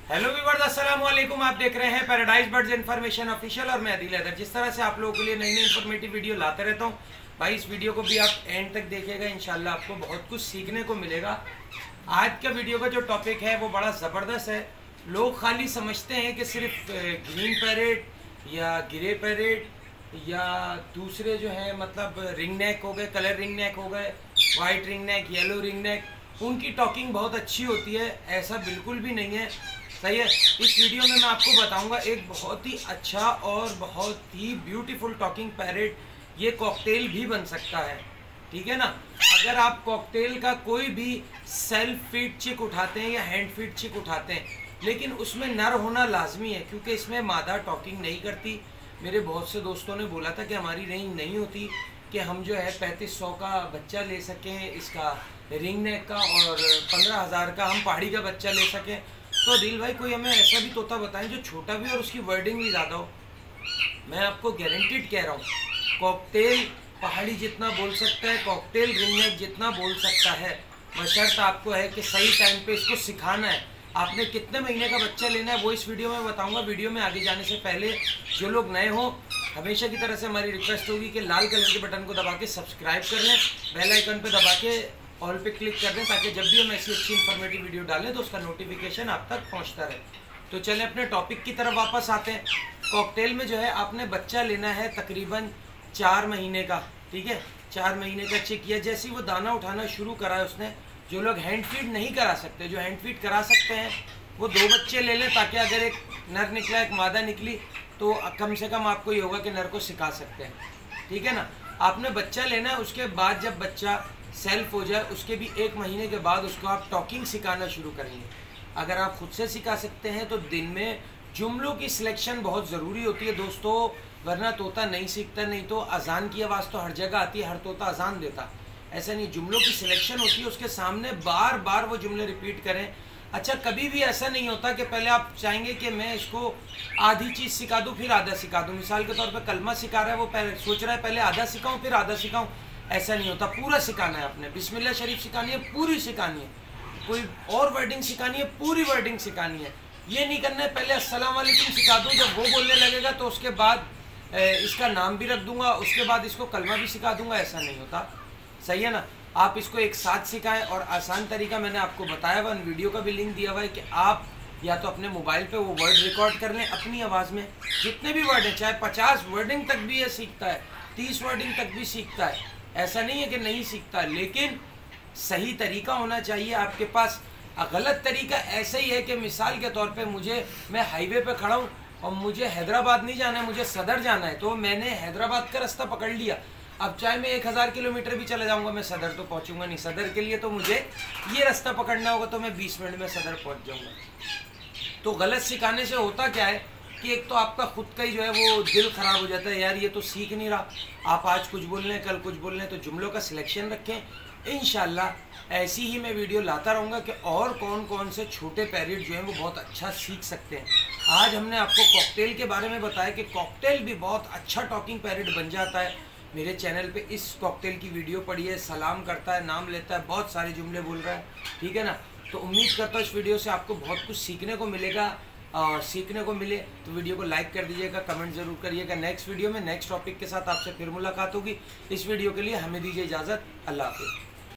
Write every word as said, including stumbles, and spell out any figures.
Hello viewers, अस्सलाम वालेकुम। आप देख रहे हैं पैराडाइज बर्ड्स इन्फॉर्मेशन ऑफिशियल और मैं अदील हैदर। जिस तरह से आप लोगों के लिए नई नई इन्फॉर्मेटिव वीडियो लाते रहता हूँ भाई, इस वीडियो को भी आप एंड तक देखिएगा, इंशाल्लाह आपको बहुत कुछ सीखने को मिलेगा। आज का वीडियो का जो टॉपिक है वो बड़ा ज़बरदस्त है। लोग खाली समझते हैं कि सिर्फ ग्रीन पैरेट या ग्रे पैरेट या दूसरे जो है मतलब रिंग नेक हो गए, कलर रिंग नेक हो गए, white ring neck, yellow ring neck, उनकी टॉकिंग बहुत अच्छी होती है। ऐसा बिल्कुल भी नहीं है, सही है। इस वीडियो में मैं आपको बताऊंगा एक बहुत ही अच्छा और बहुत ही ब्यूटीफुल टॉकिंग पैरेट, ये कॉकटेल भी बन सकता है, ठीक है ना। अगर आप कॉकटेल का कोई भी सेल्फ फीड चिक उठाते हैं या हैंड फीड चिक उठाते हैं, लेकिन उसमें नर होना लाजमी है, क्योंकि इसमें मादा टॉकिंग नहीं करती। मेरे बहुत से दोस्तों ने बोला था कि हमारी रेंज नहीं होती कि हम जो है पैंतीस सौ का बच्चा ले सकें, इसका रिंग नेक का, और पंद्रह हज़ार का हम पहाड़ी का बच्चा ले सकें। तो दिल भाई कोई हमें ऐसा भी तोता बताएं जो छोटा भी और उसकी वर्डिंग भी ज़्यादा हो। मैं आपको गारंटीड कह रहा हूँ, कॉकटेल पहाड़ी जितना बोल सकता है, कॉकटेल रिंग नेक जितना बोल सकता है, बशर्त आपको है कि सही टाइम पे इसको सिखाना है। आपने कितने महीने का बच्चा लेना है वो इस वीडियो में बताऊंगा। वीडियो में आगे जाने से पहले जो लोग नए हो, हमेशा की तरह से हमारी रिक्वेस्ट होगी कि लाल कलर के बटन को दबा के सब्सक्राइब कर लें, बेल आइकन पे दबा के ऑल पे क्लिक कर दें, ताकि जब भी हम ऐसी अच्छी इन्फॉर्मेटिव वीडियो डालें तो उसका नोटिफिकेशन आप तक पहुंचता रहे। तो चलें अपने टॉपिक की तरफ वापस आते हैं। कॉकटेल में जो है आपने बच्चा लेना है तकरीबन चार महीने का, ठीक है। चार महीने का चिक, या जैसे ही वो दाना उठाना शुरू करा है उसने, जो लोग हैंड फीड नहीं करा सकते, जो हैंड फीड करा सकते हैं वो दो बच्चे ले लें, ताकि अगर एक नर निकला एक मादा निकली तो कम से कम आपको ये होगा कि नर को सिखा सकते हैं, ठीक है ना। आपने बच्चा लेना है, उसके बाद जब बच्चा सेल्फ हो जाए उसके भी एक महीने के बाद उसको आप टॉकिंग सिखाना शुरू करेंगे। अगर आप खुद से सिखा सकते हैं तो दिन में जुमलों की सिलेक्शन बहुत ज़रूरी होती है दोस्तों, वरना तोता नहीं सीखता। नहीं तो अजान की आवाज़ तो हर जगह आती है, हर तोता अजान देता, ऐसा नहीं। जुमलों की सिलेक्शन होती है, उसके सामने बार बार वो जुमले रिपीट करें। अच्छा, कभी भी ऐसा नहीं होता कि पहले आप चाहेंगे कि मैं इसको आधी चीज़ सिखा दूँ फिर आधा सिखा दूँ। मिसाल के तौर पे कलमा सिखा रहा है, वो पहले सोच रहा है पहले आधा सिखाऊँ फिर आधा सिखाऊँ, ऐसा नहीं होता। पूरा सिखाना है आपने। बिस्मिल्लाह शरीफ सिखानी है, पूरी सिखानी है। कोई और वर्डिंग सिखानी है, पूरी वर्डिंग सिखानी है। ये नहीं करना है पहले अस्सलाम वालेकुम सिखा दूँ, जब वो बोलने लगेगा तो उसके बाद इसका नाम भी रख दूंगा, उसके बाद इसको कलमा भी सिखा दूंगा, ऐसा नहीं होता, सही है ना। आप इसको एक साथ सिखाएं, और आसान तरीका मैंने आपको बताया हुआ, वीडियो का भी लिंक दिया हुआ है कि आप या तो अपने मोबाइल पे वो वर्ड रिकॉर्ड कर लें अपनी आवाज़ में, जितने भी वर्ड हैं, चाहे पचास वर्डिंग तक भी ये सीखता है, तीस वर्डिंग तक भी सीखता है, ऐसा नहीं है कि नहीं सीखता, लेकिन सही तरीका होना चाहिए आपके पास। गलत तरीका ऐसा ही है कि मिसाल के तौर पे मुझे, मैं हाईवे पे खड़ा हूँ और मुझे हैदराबाद नहीं जाना है, मुझे सदर जाना है, तो मैंने हैदराबाद का रास्ता पकड़ लिया। अब चाहे मैं एक हज़ार किलोमीटर भी चले जाऊंगा, मैं सदर तो पहुंचूंगा नहीं। सदर के लिए तो मुझे ये रास्ता पकड़ना होगा, तो मैं बीस मिनट में सदर पहुंच जाऊंगा। तो गलत सिखाने से होता क्या है कि एक तो आपका खुद का ही जो है वो दिल ख़राब हो जाता है, यार ये तो सीख नहीं रहा। आप आज कुछ बोल रहे हैं, कल कुछ बोल रहे हैं, तो जुमलों का सिलेक्शन रखें। इंशाल्लाह ऐसी ही मैं वीडियो लाता रहूँगा कि और कौन कौन से छोटे पैरेट जो हैं वो बहुत अच्छा सीख सकते हैं। आज हमने आपको कॉकटेल के बारे में बताया कि कॉकटेल भी बहुत अच्छा टॉकिंग पैरेट बन जाता है। मेरे चैनल पे इस कॉकटेल की वीडियो पड़ी है, सलाम करता है, नाम लेता है, बहुत सारे जुमले बोल रहा है, ठीक है ना। तो उम्मीद करता हूँ इस वीडियो से आपको बहुत कुछ सीखने को मिलेगा, और सीखने को मिले तो वीडियो को लाइक कर दीजिएगा, कमेंट ज़रूर करिएगा। नेक्स्ट वीडियो में नेक्स्ट टॉपिक के साथ आपसे फिर मुलाकात होगी। इस वीडियो के लिए हमें दीजिए इजाज़त। अल्लाह हाफ़िज़।